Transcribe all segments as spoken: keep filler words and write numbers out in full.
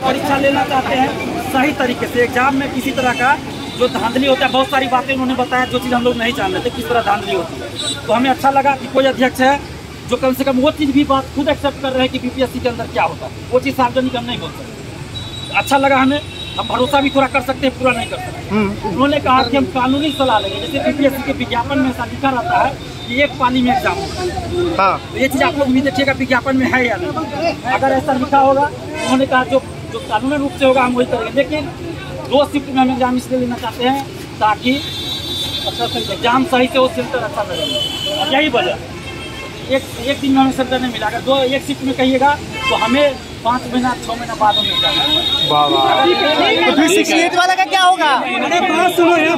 परीक्षा लेना चाहते हैं सही तरीके से, एग्जाम में किसी तरह का जो धांधली होता है, बहुत सारी बातें उन्होंने बताया जो चीज़ हम लोग नहीं जान रहे थे किस तरह धांधली होती है। तो हमें अच्छा लगा कि कोई अध्यक्ष है जो कम से कम वो चीज़ भी बात खुद एक्सेप्ट कर रहे हैं कि बीपीएससी के अंदर क्या होता है, वो चीज़ सार्वजनिक हम नहीं बोल सकते। अच्छा लगा हमें, हम भरोसा भी थोड़ा कर सकते हैं, पूरा नहीं कर सकते। उन्होंने कहा कि हम कानूनी सलाह लेंगे, जैसे बीपीएससी के विज्ञापन में ऐसा लिखा रहता है कि एक पानी में एग्जाम होता है। हाँ। तो ये चीज़ आप लोग भी देखिएगा विज्ञापन में है या नहीं। अगर ऐसा लिखा होगा, उन्होंने कहा जो जो कानूनी रूप से होगा हम वही करेंगे, लेकिन दो शिफ्ट में हम एग्जाम इसलिए लेना चाहते हैं ताकि अच्छा से एग्जाम सही से वो सेंटर अच्छा करेंगे। और यही वजह एक एक दिन में हमें सेंटर नहीं मिला, अगर दो एक शिफ्ट में कहिएगा तो हमें पाँच महीना छः महीना बाद में एग्जाम। तो फिर सिक्स एट वाला का क्या होगा? सुनो यार,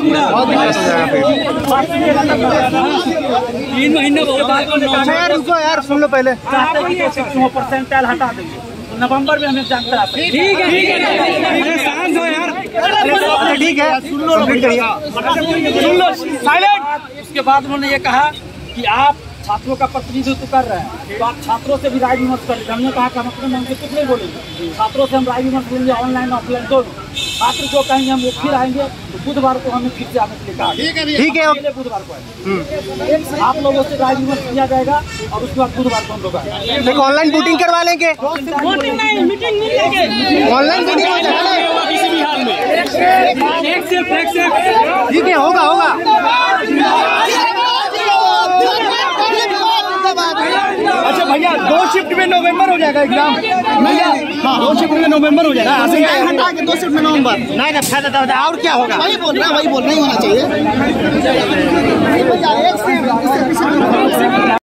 तीन महीने बहुत यार रुको यार, सुन लो पहले। परसेंटाइल हटा देंगे तो नवंबर में हमें एग्जाम करा सकते हैं। ठीक है ठीक है, शांत हो यार, ठीक है, सुन लो सुन लो साइलेंट। उसके बाद उन्होंने ये कहा कि आप छात्रों का प्रतिनिधित्व कर रहे हैं तो आप छात्रों से भी राय विमर्श कर लीजिए। हमने कहा कि हम अपने मन से कुछ नहीं बोलेंगे, छात्रों से हम राय विमर्श करेंगे, ऑनलाइन ऑफलाइन दोनों। छात्र जो कहेंगे हम वो फिर आएंगे, तो बुधवार को हमें फिर से आने के लिए कहा। ठीक है ठीक है, अगले बुधवार को आएंगे, आप लोगों से राय विमर्श किया जाएगा और उसके बाद बुधवार को हम लोग आएंगे। ऑनलाइन वोटिंग करवा लेंगे, वोटिंग नहीं मीटिंग मिल जाएगी, ऑनलाइन वोटिंग हो जाएगा किसी भी हाल में। एक से एक से ठीक है, होगा होगा। अच्छा भैया, दो शिफ्ट में नवंबर हो जाएगा एग्जाम भैया? हाँ, दो शिफ्ट में नवंबर हो जाएगा। हटा के दो शिफ्ट में नवंबर नहीं ना, फायदा और क्या होगा? वही बोल रहा है, वही बोल रहा ही होना चाहिए।